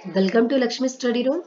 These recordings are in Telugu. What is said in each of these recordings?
Welcome to Lakshmi study room.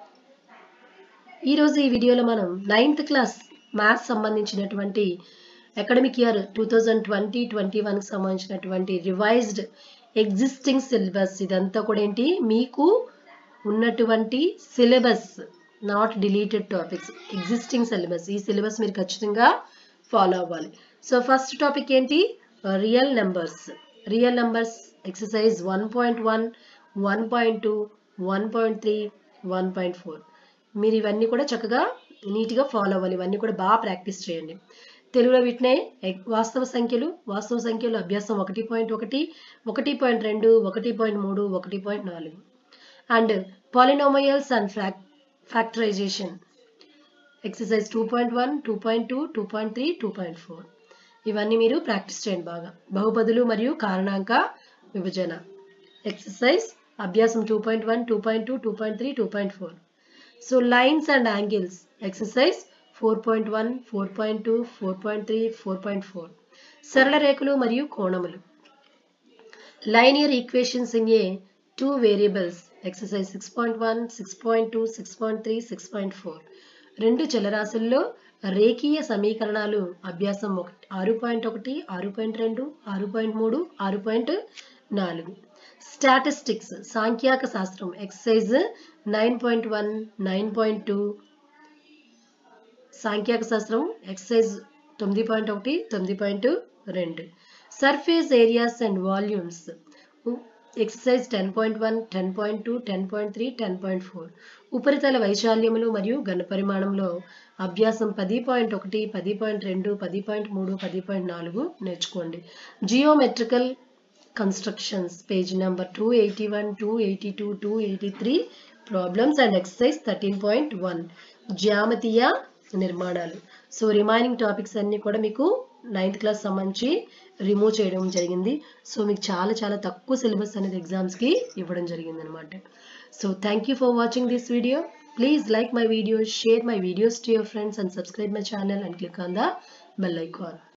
ఈరోజు ఈ వీడియోలో మనం 9th క్లాస్ మ్యాథ్స్ సంబంధించినటువంటి అకాడమిక్ ఇయర్ 2020-21కి సంబంధించినటువంటి రివైజ్డ్ ఎగ్జిస్టింగ్ సిలబస్, ఇదంతా కూడా ఏంటి మీకు ఉన్నటువంటి syllabus, not deleted topics, existing syllabus. ఈ సిలబస్ మీరు ఖచ్చితంగా ఫాలో అవ్వాలి. సో ఫస్ట్ టాపిక్ ఏంటి? Real numbers. Real numbers exercise 1.1, 1.2, 1.3, 1.4. మీరు ఇవన్నీ కూడా చక్కగా నీట్గా ఫాలో అవ్వాలి. ఇవన్నీ కూడా బాగా ప్రాక్టీస్ చేయండి. తెలుగులో వీటినే వాస్తవ సంఖ్యలు అభ్యాసం 1.1, 1.2, 1.3, 1.4 and polynomials and factorisation exercise 2.1, 2.2, 2.3, 2.4. ఇవన్నీ మీరు ప్రాక్టీస్ చేయండి బాగా. బహుపదులు మరియు కారణాంక విభజన ఎక్సర్సైజ్ అభ్యాసం 2.1, 2.2, 2.3, 2.4. So lines and angles exercise 4.1, 4.2, 4.3, 4.4. సరళ రేఖలు మరియు కోణములు linear equations in a 2 variables exercise 6.1, 6.2, 6.3, 6.4. 2 చలరాశుల్లో రేఖీయ సమీకరణాలు అభ్యాసం 6.1, 6.2, 6.3, 6.4. స్టాటిస్టిక్స్ సాంఖ్యాక శాస్త్రం ఎక్సర్సైజ్ 9.1, 9.2. సాంఖ్యాక శాస్త్రం exercise 9.1, 9.2. Surface areas and volumes exercise 10.1, 10.2, 10.3, 10.4. ఉపరితల వైశాల్యములు మరియు ఘనపరిమాణంలో అభ్యాసం 10.1, 10.2, 10.3, 10.4 నేర్చుకోండి. Geometrical constructions page number 281, 282, 283. Problems and exercise 13.1 జ్యామితీయ నిర్మాణాలు. సో రిమైనింగ్ టాపిక్స్ అన్ని కూడా మీకు 9th క్లాస్ సంబంధించి రిమూవ్ చేయడం జరిగింది. సో మీకు చాలా తక్కువ సిలబస్ అనేది ఎగ్జామ్స్కి ఇవ్వడం జరిగింది అనమాట. So thank you for watching this video. Please like my videos, share my videos to your friends and subscribe my channel and click on the bell icon.